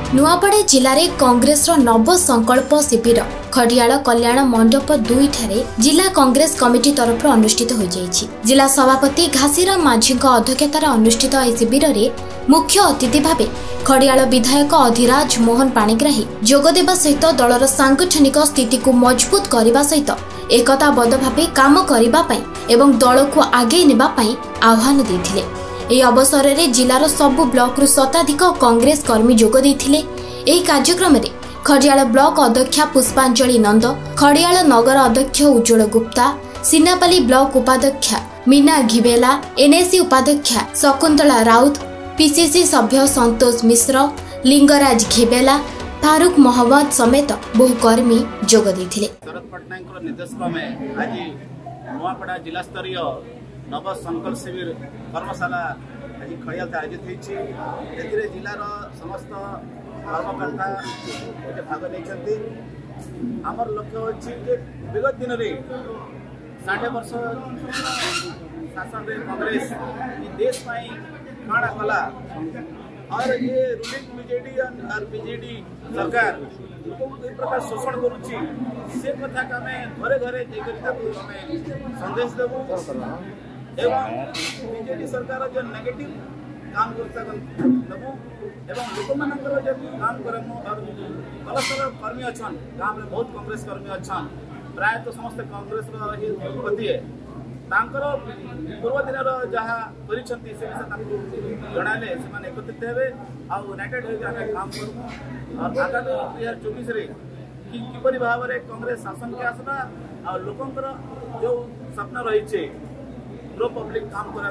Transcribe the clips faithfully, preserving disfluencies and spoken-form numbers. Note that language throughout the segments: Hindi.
नुआपड़ा जिले में कांग्रेस नव संकल्प शिविर खड़ियाल कल्याण मंडप दुई ठारे जिला कांग्रेस कमिटी तरफ अनुष्ठित हो जाइछि। जिला सभापति घासीराम माझी अध्यक्षतार अनुष्ठित यह शिविर में मुख्य अतिथि भाव खड़ियाल विधायक अधिराज मोहन पाणिग्राही जोगदेवा सहित दलर सांगठनिक स्थिति को मजबूत करने सहित एकताबद्ध भाव काम करने एवं दल को आगे नेबापी आह्वान देथिले। ଏହି ଅବସରରେ ଜିଲ୍ଲାର ସବୁ ବ୍ଲକରୁ ଶତାଧିକ କଂଗ୍ରେସ କର୍ମୀ ଯୋଗ ଦେଇଥିଲେ। ଏହି କାର୍ଯ୍ୟକ୍ରମରେ ଖଡିଆଳ ବ୍ଲକ ଅଧ୍ୟକ୍ଷା ପୁଷ୍ପାଞ୍ଜଳି ନନ୍ଦ, ଖଡିଆଳ ନଗର ଅଧ୍ୟକ୍ଷ ଉଜ୍ଜଳ ଗୁପ୍ତା, ସିନାପାଲି ବ୍ଲକ ଉପାଧ୍ୟକ୍ଷା मीना घिबेला, एनएसी उपाध्यक्षा शकुंतला राउत, पीसीसी सभ्य संतोष मिश्र, लिंगराज घिबेला, फारूक मोहम्मद समेत बहु कर्मी जोग ଦେଇଥିଲେ। शरद पट्टनायक निर्देशक्रमे आज नुआपड़ा जिला स्तरीय नव संकल्प शिविर कर्मशाला आज खड़ियाल आयोजित होती। जिलार समस्त कर्मकर्ता भाग नहीं। आमर लक्ष्य अच्छी विगत दिन में साढ़े वर्ष शासन कांग्रेस देश काणा कला और ये रूलिंग बीजेडी और बीजेडी सरकार प्रकार शोषण करुच्ची से कथा आम घरे घरे संदेश देवु एवं बीजेडी सरकार जो नेगेटिव काम करता देवु एवं लोक मानकर जो काम करमु और भलसर कर्मी अच्छा गाँव में बहुत कांग्रेस कर्मी अच्छा प्रायतः तो समस्त कांग्रेस प्रति है पूर्व दिन जहाँ कर जनाले से एकत्रित हे आउ यूनाइटेड होकर काम करूँ और आगामी दुई हजार चौबीस किपरि भाव में कांग्रेस शासन के आसला आ लोकंर जो स्वप्न रही प्रो पब्लिक काम करा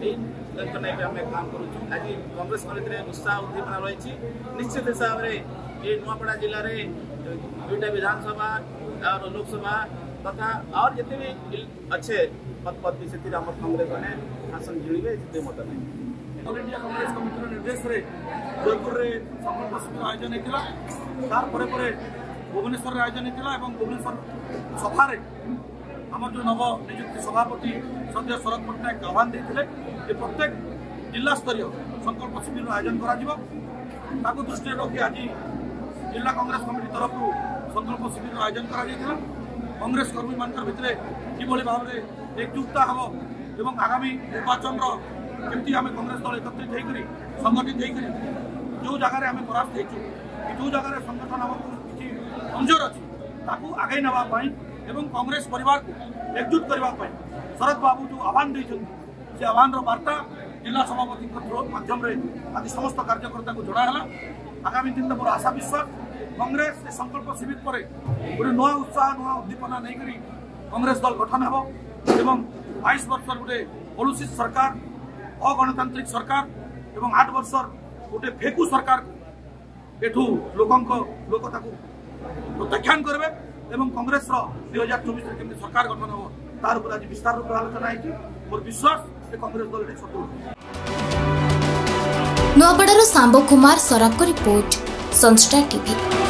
आम काम करुँ। आज कांग्रेस कमिटी में उत्साह उद्दीपना रही निश्चित हिसाब से ये नुआपड़ा जिले में दुईटा विधानसभा और लोकसभा तथा और जिते भी अच्छे पद पदवी से कांग्रेस मैंने शासन जिड़े से मत नहीं। ऑल इंडिया कांग्रेस कमिटी निर्देश में जयपुर में संकल्प शिविर आयोजन होता तार भुवनेश्वर आयोजन होता और भुवनेश्वर सभा आमर जो नव नियुक्त सभापति सद्य शरद पट्टनायक आह्वान देते प्रत्येक जिला स्तरीय संकल्प शिविर आयोजन कर दृष्टि रखी आज जिला कांग्रेस कमिटी तरफ संकल्प शिविर आयोजन कर कांग्रेस कर्मी मान भितर कि भाव में एकजुटता हम एवं आगामी निर्वाचन केमती आम कांग्रेस दल एकत्रित होकर संगठित होकर जो जगार आम परास्त हो जो जगार संगठन आम किसी कमजोर अच्छी आगे नापी एवं कांग्रेस परिवार को एकजुट करने शरद बाबू जो आह्वान देते से आह्वान वार्ता जिला सभापति माध्यम आज समस्त कार्यकर्ता को जड़ाला। आगामी दिन मोर आशा विश्वास कांग्रेस संकल्प शिविर पर गोटे नुआ उत्साह नुआ उद्दीपना नहीं करी कांग्रेस दल गठन हो एवं बाईस वर्ष गोटे पॉलिसी सरकार अगणतांत्रिक सरकार एवं आठ वर्ष गोटे फेकु सरकार एठू लोक लोकता प्रत्याख्यान करेंगे एवं कांग्रेस दुई हजार चौबीस केमती सरकार गठन हो तार ऊपर आज विस्तार रूप आलोचना होती मोर विश्वास कांग्रेस दल सफल। नुआपड़ार सांब कुमार सराफ को रिपोर्ट सनस्टार टीवी।